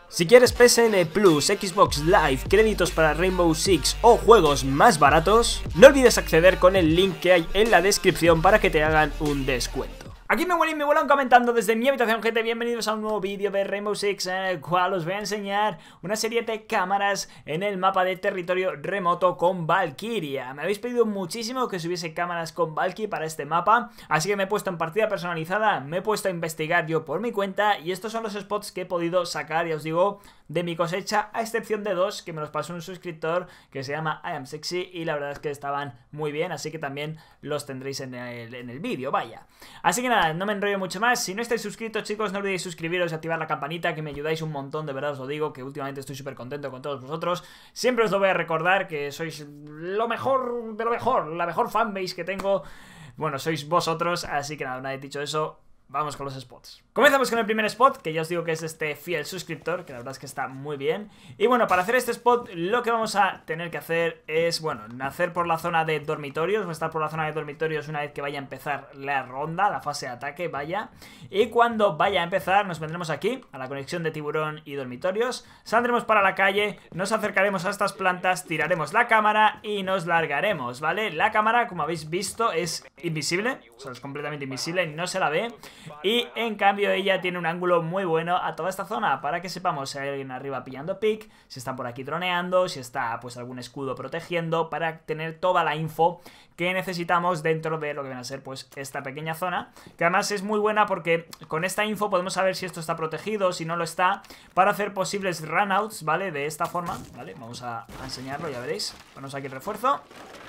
Si quieres PSN Plus, Xbox Live, créditos para Rainbow Six o juegos más baratos, no olvides acceder con el link que hay en la descripción para que te hagan un descuento. Aquí me vuelan comentando desde mi habitación, gente. Bienvenidos a un nuevo vídeo de Rainbow Six en el cual os voy a enseñar una serie de cámaras en el mapa de territorio remoto con Valkyria. Me habéis pedido muchísimo que subiese cámaras con Valky para este mapa, así que me he puesto en partida personalizada, me he puesto a investigar yo por mi cuenta y estos son los spots que he podido sacar, ya os digo, de mi cosecha, a excepción de dos que me los pasó un suscriptor que se llama I Am Sexy y la verdad es que estaban muy bien, así que también los tendréis en el vídeo, vaya. Así que nada, no me enrollo mucho más. Si no estáis suscritos, chicos, no olvidéis suscribiros y activar la campanita, que me ayudáis un montón, de verdad os lo digo, que últimamente estoy súper contento con todos vosotros. Siempre os lo voy a recordar, que sois lo mejor de lo mejor, la mejor fanbase que tengo. Bueno, sois vosotros, así que nada, una vez dicho eso, vamos con los spots. Comenzamos con el primer spot, que ya os digo que es este fiel suscriptor, que la verdad es que está muy bien. Y bueno, para hacer este spot lo que vamos a tener que hacer es, bueno, nacer por la zona de dormitorios. Vamos a estar por la zona de dormitorios una vez que vaya a empezar la ronda, la fase de ataque, vaya. Y cuando vaya a empezar nos vendremos aquí, a la conexión de tiburón y dormitorios. Saldremos para la calle, nos acercaremos a estas plantas, tiraremos la cámara y nos largaremos, ¿vale? La cámara, como habéis visto, es invisible, o sea, es completamente invisible, no se la ve. Y en cambio ella tiene un ángulo muy bueno a toda esta zona, para que sepamos si hay alguien arriba pillando pick, si están por aquí droneando, si está pues algún escudo protegiendo, para tener toda la info que necesitamos dentro de lo que viene a ser pues esta pequeña zona, que además es muy buena porque con esta info podemos saber si esto está protegido, si no lo está, para hacer posibles runouts, ¿vale? De esta forma, ¿vale? Vamos a enseñarlo, ya veréis. Ponemos aquí el refuerzo.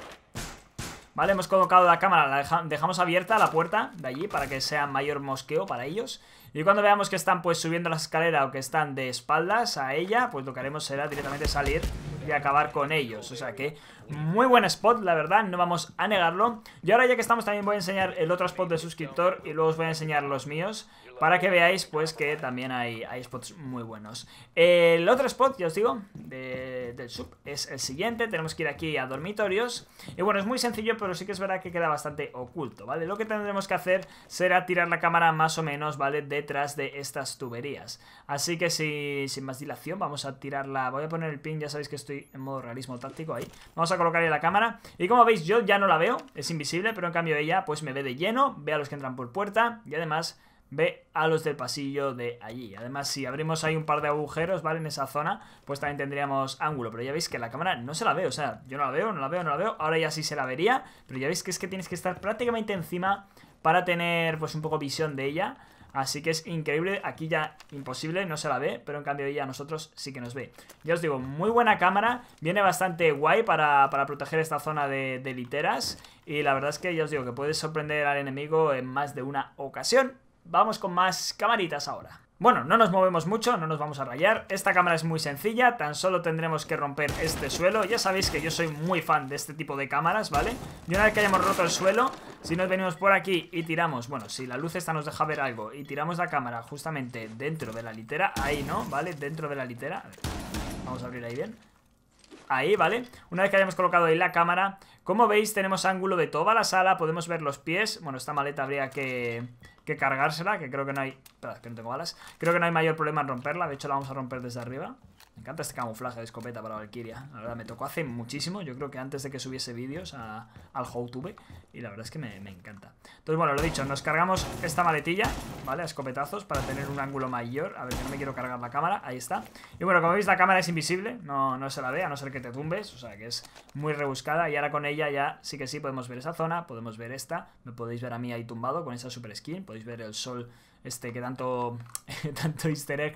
Vale, hemos colocado la cámara, la dejamos abierta la puerta de allí para que sea mayor mosqueo para ellos. Y cuando veamos que están pues subiendo la escalera o que están de espaldas a ella, pues lo que haremos será directamente salir y acabar con ellos. O sea que muy buen spot, la verdad, no vamos a negarlo. Y ahora ya que estamos también voy a enseñar el otro spot de suscriptor y luego os voy a enseñar los míos, para que veáis pues que también hay spots muy buenos. El otro spot, ya os digo, del sub es el siguiente. Tenemos que ir aquí a dormitorios. Y bueno, es muy sencillo, pero sí que es verdad que queda bastante oculto, ¿vale? Lo que tendremos que hacer será tirar la cámara más o menos, ¿vale? Detrás de estas tuberías. Así que sin más dilación vamos a tirarla. Voy a poner el pin, ya sabéis que estoy en modo realismo táctico ahí. Vamos a colocar ahí la cámara. Y como veis yo ya no la veo, es invisible, pero en cambio ella pues me ve de lleno, ve a los que entran por puerta y además ve a los del pasillo de allí. Además, si abrimos ahí un par de agujeros, ¿vale? En esa zona, pues también tendríamos ángulo. Pero ya veis que la cámara no se la ve, o sea, yo no la veo, no la veo, no la veo. Ahora ya sí se la vería, pero ya veis que es que tienes que estar prácticamente encima para tener pues un poco visión de ella. Así que es increíble, aquí ya imposible, no se la ve, pero en cambio ella a nosotros sí que nos ve. Ya os digo, muy buena cámara, viene bastante guay para proteger esta zona de literas. Y la verdad es que ya os digo que puedes sorprender al enemigo en más de una ocasión. Vamos con más camaritas ahora. Bueno, no nos movemos mucho, no nos vamos a rayar. Esta cámara es muy sencilla, tan solo tendremos que romper este suelo. Ya sabéis que yo soy muy fan de este tipo de cámaras, ¿vale? Y una vez que hayamos roto el suelo, si nos venimos por aquí y tiramos, bueno, si la luz esta nos deja ver algo, y tiramos la cámara justamente dentro de la litera, ahí, ¿no? ¿Vale? Dentro de la litera. A ver, vamos a abrir ahí bien. Ahí, ¿vale? Una vez que hayamos colocado ahí la cámara, como veis tenemos ángulo de toda la sala, podemos ver los pies. Bueno, esta maleta habría que cargársela, que creo que no hay... Espera, que no tengo balas. Creo que no hay mayor problema en romperla, de hecho la vamos a romper desde arriba. Me encanta este camuflaje de escopeta para Valkyria. La verdad, me tocó hace muchísimo. Yo creo que antes de que subiese vídeos al HowTube. Y la verdad es que me encanta. Entonces, bueno, lo dicho, nos cargamos esta maletilla, ¿vale? A escopetazos para tener un ángulo mayor. A ver, que no me quiero cargar la cámara. Ahí está. Y bueno, como veis, la cámara es invisible. No se la ve, a no ser que te tumbes. O sea, que es muy rebuscada. Y ahora con ella ya sí que sí podemos ver esa zona. Podemos ver esta. Me podéis ver a mí ahí tumbado con esa super skin. Podéis ver el sol este que tanto easter egg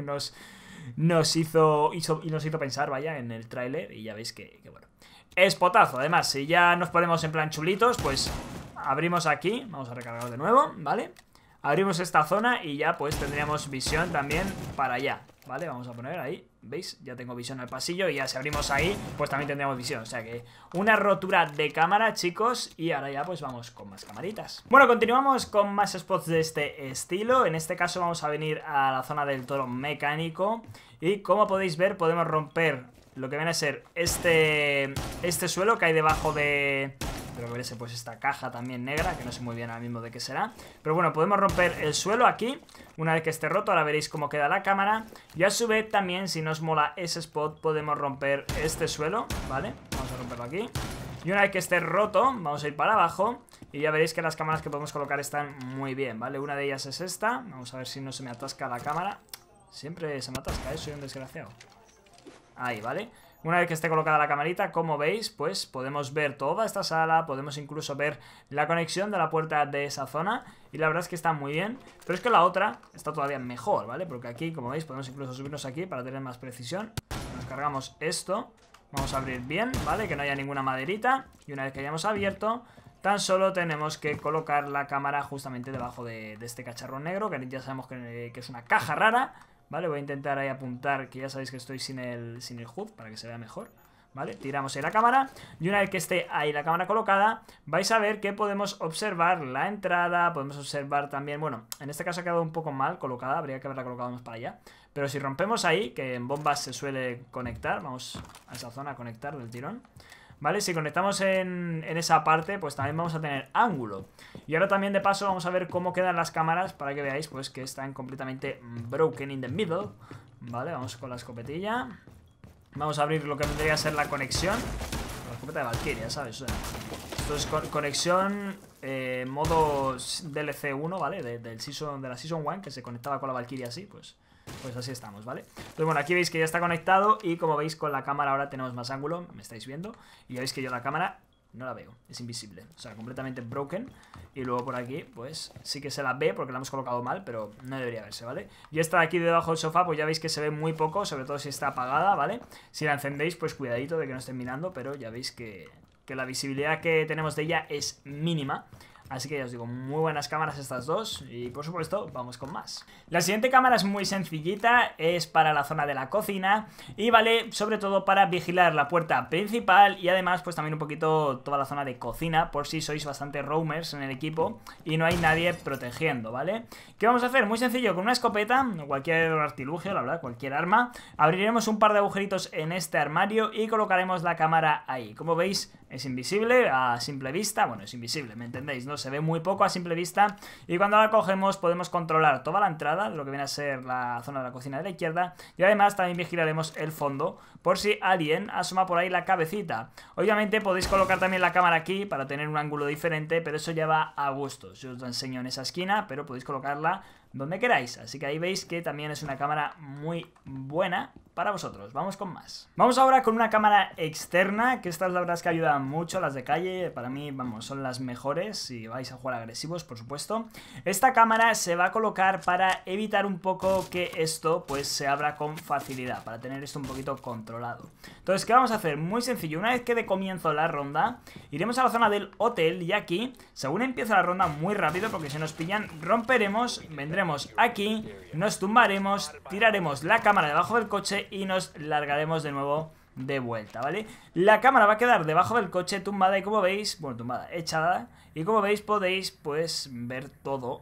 nos hizo pensar, vaya, en el tráiler. Y ya veis que bueno, es potazo. Además, si ya nos ponemos en plan chulitos, pues abrimos aquí, vamos a recargar de nuevo, ¿vale? Abrimos esta zona y ya pues tendríamos visión también para allá, ¿vale? Vamos a poner ahí, ¿veis? Ya tengo visión al pasillo y ya si abrimos ahí, pues también tendríamos visión. O sea que una rotura de cámara, chicos. Y ahora ya pues vamos con más camaritas. Bueno, continuamos con más spots de este estilo. En este caso vamos a venir a la zona del toro mecánico. Y como podéis ver, podemos romper lo que viene a ser este suelo que hay debajo de Espero que verse pues esta caja también negra, que no sé muy bien ahora mismo de qué será. Pero bueno, podemos romper el suelo aquí. Una vez que esté roto, ahora veréis cómo queda la cámara. Y a su vez también, si nos mola ese spot, podemos romper este suelo, ¿vale? Vamos a romperlo aquí. Y una vez que esté roto, vamos a ir para abajo. Y ya veréis que las cámaras que podemos colocar están muy bien, ¿vale? Una de ellas es esta. Vamos a ver si no se me atasca la cámara. Siempre se me atasca, soy un desgraciado. Ahí, ¿vale? Una vez que esté colocada la camarita, como veis, pues podemos ver toda esta sala. Podemos incluso ver la conexión de la puerta de esa zona. Y la verdad es que está muy bien. Pero es que la otra está todavía mejor, ¿vale? Porque aquí, como veis, podemos incluso subirnos aquí para tener más precisión. Nos cargamos esto. Vamos a abrir bien, ¿vale? Que no haya ninguna maderita. Y una vez que hayamos abierto, tan solo tenemos que colocar la cámara justamente debajo de este cacharro negro, que ya sabemos que es una caja rara, ¿vale? Voy a intentar ahí apuntar, que ya sabéis que estoy sin el HUD para que se vea mejor, ¿vale? Tiramos ahí la cámara y una vez que esté ahí la cámara colocada, vais a ver que podemos observar la entrada, podemos observar también, bueno, en este caso ha quedado un poco mal colocada, habría que haberla colocado más para allá. Pero si rompemos ahí, que en bombas se suele conectar, vamos a esa zona a conectar del tirón, ¿vale? Si conectamos en esa parte, pues también vamos a tener ángulo. Y ahora también de paso vamos a ver cómo quedan las cámaras para que veáis pues que están completamente broken in the middle, ¿vale? Vamos con la escopetilla. Vamos a abrir lo que vendría a ser la conexión. La escopeta de Valkyria, ¿sabes? O sea, esto es conexión modo DLC 1, ¿vale? De la Season 1, que se conectaba con la Valkyria así, pues así estamos, ¿vale? Entonces bueno, aquí veis que ya está conectado. Y como veis con la cámara ahora tenemos más ángulo. Me estáis viendo. Y ya veis que yo la cámara no la veo, es invisible, o sea, completamente broken. Y luego por aquí, pues sí que se la ve porque la hemos colocado mal, pero no debería verse, ¿vale? Y esta de aquí debajo del sofá, pues ya veis que se ve muy poco, sobre todo si está apagada, ¿vale? Si la encendéis, pues cuidadito de que no estén mirando, pero ya veis que la visibilidad que tenemos de ella es mínima. Así que ya os digo, muy buenas cámaras estas dos. Y por supuesto, vamos con más. La siguiente cámara es muy sencillita. Es para la zona de la cocina. Y vale sobre todo para vigilar la puerta principal. Y además pues también un poquito toda la zona de cocina, por si sois bastante roamers en el equipo y no hay nadie protegiendo, ¿vale? ¿Qué vamos a hacer? Muy sencillo, con una escopeta o cualquier artilugio, la verdad, cualquier arma, abriremos un par de agujeritos en este armario y colocaremos la cámara ahí. Como veis, es invisible a simple vista. Bueno, es invisible, ¿me entendéis? No se ve muy poco a simple vista. Y cuando la cogemos podemos controlar toda la entrada, lo que viene a ser la zona de la cocina de la izquierda. Y además también vigilaremos el fondo por si alguien asoma por ahí la cabecita. Obviamente podéis colocar también la cámara aquí para tener un ángulo diferente, pero eso ya va a gustos. Yo os lo enseño en esa esquina, pero podéis colocarla donde queráis. Así que ahí veis que también es una cámara muy buena para vosotros. Vamos con más. Vamos ahora con una cámara externa, que estas la verdad es que ayudan mucho. Las de calle, para mí, vamos, son las mejores si vais a jugar agresivos, por supuesto. Esta cámara se va a colocar para evitar un poco que esto pues se abra con facilidad, para tener esto un poquito controlado. Entonces, ¿qué vamos a hacer? Muy sencillo, una vez que de comienzo la ronda, iremos a la zona del hotel y aquí, según empieza la ronda muy rápido, porque si nos pillan, romperemos, vendremos aquí, nos tumbaremos, tiraremos la cámara debajo del coche y nos largaremos de nuevo de vuelta, ¿vale? La cámara va a quedar debajo del coche tumbada y como veis, bueno, tumbada, echada, y como veis podéis pues ver todo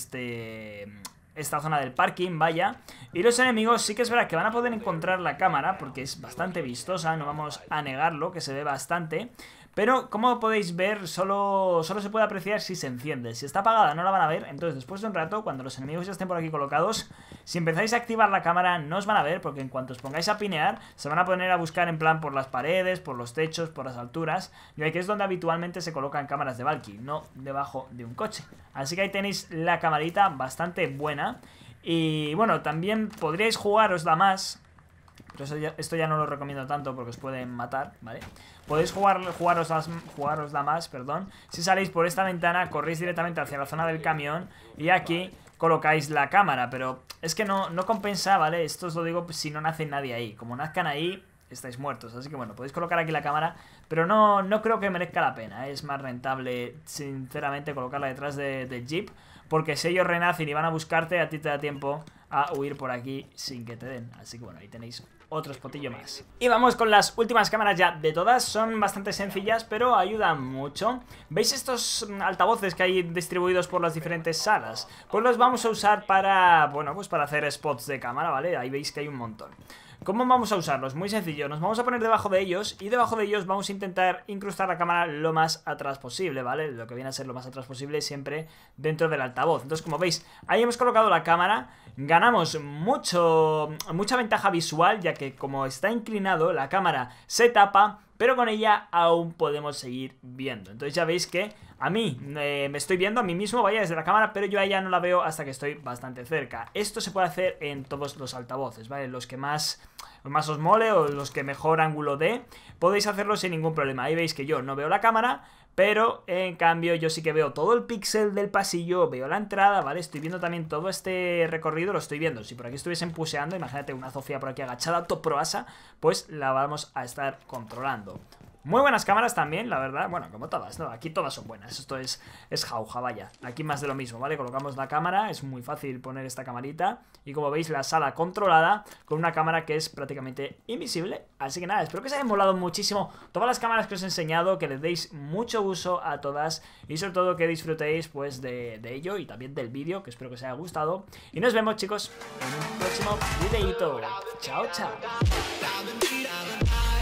esta zona del parking, vaya. Y los enemigos sí que es verdad que van a poder encontrar la cámara porque es bastante vistosa, no vamos a negarlo, que se ve bastante. Pero como podéis ver, solo se puede apreciar si se enciende. Si está apagada no la van a ver. Entonces después de un rato, cuando los enemigos ya estén por aquí colocados, si empezáis a activar la cámara no os van a ver, porque en cuanto os pongáis a pinear, se van a poner a buscar en plan por las paredes, por los techos, por las alturas. Y aquí es donde habitualmente se colocan cámaras de Valky, no debajo de un coche. Así que ahí tenéis la camarita bastante buena. Y bueno, también podríais jugárosla más, pero esto ya no lo recomiendo tanto porque os pueden matar, ¿vale? Podéis jugárosla más, perdón. Si salís por esta ventana, corréis directamente hacia la zona del camión y aquí colocáis la cámara, pero es que no compensa, ¿vale? Esto os lo digo si no nace nadie ahí. Como nazcan ahí, estáis muertos, así que bueno, podéis colocar aquí la cámara, pero no creo que merezca la pena, ¿eh? Es más rentable, sinceramente, colocarla detrás del jeep, porque si ellos renacen y van a buscarte, a ti te da tiempo a huir por aquí sin que te den. Así que bueno, ahí tenéis otro spotillo más. Y vamos con las últimas cámaras ya de todas. Son bastante sencillas, pero ayudan mucho. ¿Veis estos altavoces que hay distribuidos por las diferentes salas? Pues los vamos a usar para, bueno, pues para hacer spots de cámara, ¿vale? Ahí veis que hay un montón. ¿Cómo vamos a usarlos? Muy sencillo, nos vamos a poner debajo de ellos y debajo de ellos vamos a intentar incrustar la cámara lo más atrás posible, ¿vale? Lo que viene a ser lo más atrás posible siempre dentro del altavoz. Entonces, como veis, ahí hemos colocado la cámara, ganamos mucha ventaja visual, ya que como está inclinado, la cámara se tapa, pero con ella aún podemos seguir viendo. Entonces ya veis que a mí me estoy viendo a mí mismo, vaya, desde la cámara, pero yo a ella no la veo hasta que estoy bastante cerca. Esto se puede hacer en todos los altavoces, ¿vale? Los que más os mole o los que mejor ángulo dé, podéis hacerlo sin ningún problema. Ahí veis que yo no veo la cámara, pero en cambio yo sí que veo todo el píxel del pasillo, veo la entrada, ¿vale? Estoy viendo también todo este recorrido, lo estoy viendo. Si por aquí estuviesen puseando, imagínate una Zofia por aquí agachada, top proasa, pues la vamos a estar controlando. Muy buenas cámaras también, la verdad. Bueno, como todas, ¿no? Aquí todas son buenas. Esto es jauja, vaya. Aquí más de lo mismo, ¿vale? Colocamos la cámara, es muy fácil poner esta camarita. Y como veis, la sala controlada con una cámara que es prácticamente invisible. Así que nada, espero que os haya molado muchísimo todas las cámaras que os he enseñado, que les deis mucho uso a todas y sobre todo que disfrutéis pues de ello y también del vídeo, que espero que os haya gustado. Y nos vemos, chicos, en un próximo videito. Chao, chao.